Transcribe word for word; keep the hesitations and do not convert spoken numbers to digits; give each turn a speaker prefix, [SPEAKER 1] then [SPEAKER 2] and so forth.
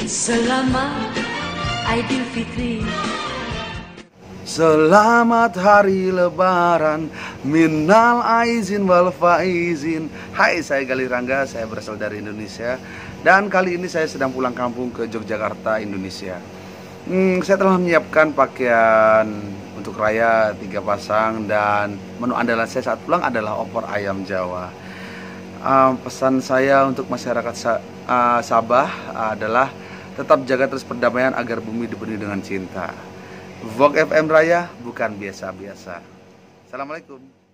[SPEAKER 1] Selamat Aidilfitri.
[SPEAKER 2] Selamat hari lebaran, minal aizin wal faizin. Hai, saya Galih Rangga, saya berasal dari Indonesia. Dan kali ini saya sedang pulang kampung ke Yogyakarta, Indonesia. hmm, Saya telah menyiapkan pakaian untuk raya tiga pasang. Dan menu andalan saya saat pulang adalah opor ayam Jawa. uh, Pesan saya untuk masyarakat Sa uh, Sabah adalah tetap jaga terus perdamaian agar bumi dipenuhi dengan cinta. Vogue F M Raya bukan biasa-biasa. Assalamualaikum.